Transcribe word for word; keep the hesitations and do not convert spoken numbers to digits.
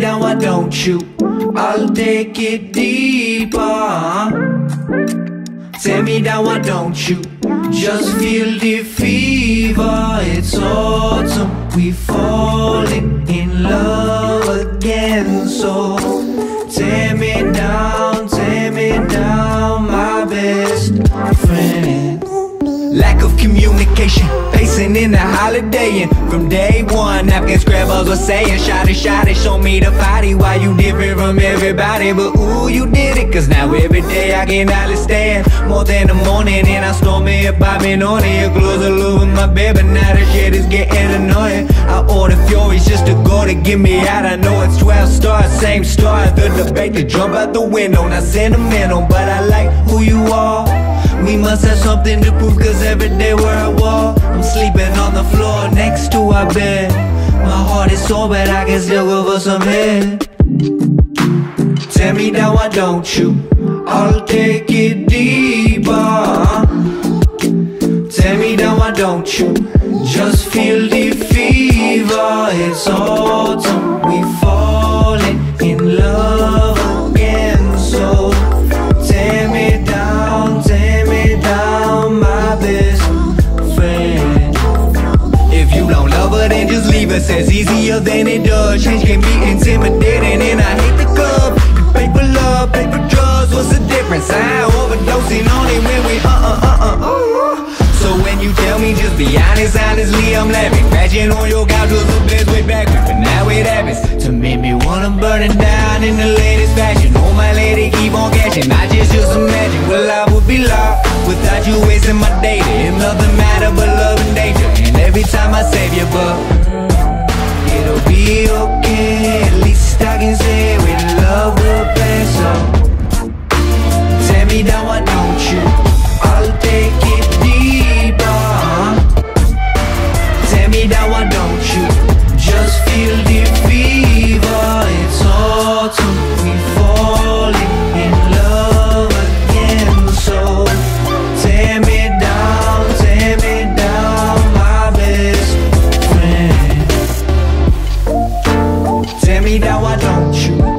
down, why don't you? I'll take it deeper. Tear me down, why don't you? Just feel the fever. It's autumn, we falling in love again. So tear me down, tear me down, my best friend. Lack of communication, pacing in the holiday. And from day one, napkin scrabbles were saying, shawty, shawty, show me the body. Why you different from everybody? But ooh, you did it. Cause now every day I can understand more than the morning. And I storm it up, I've been on it. Your clothes all over my bed, but now the shit is getting annoying. I order Furies just to go to get me out. I know it's twelve stars, same star. The debate to jump out the window, not sentimental, but I like who you are. We must have something to prove, cause every day we're at war. I'm sleeping on the floor next to our bed. My heart is so bad I can still go for some head. Tear me down, why don't you? I'll take it deeper. Tear me down, why don't you? Just feel the fever. It's autumn, we falling in love again. So tear me down, tear me down, my best friend. If you don't love her, then just leave her. Says easier than it does. Change can be intimidating, and I hate the club. You pay for love, pay for drugs. What's the difference? I overdosing on it when we uh uh uh uh uh. So when you tell me, just be honest, honestly, I'm laughing. Crashing on your couch was the best way back, but now it happens to make me wanna burn it down in the latest fashion. Oh my lady, keep on catching. I just just imagine what life would be like without you wasting my data. If nothing matter but love and danger, and every time I save you, but it'll be okay. At least I can say with love will pay. So tear me down, why don't you? I'll take it deeper. Tear me down, why don't you? Just feel the fever. It's autumn, we falling in love again. So tear me down, tear me down, my best friend. Tear me down, why don't you?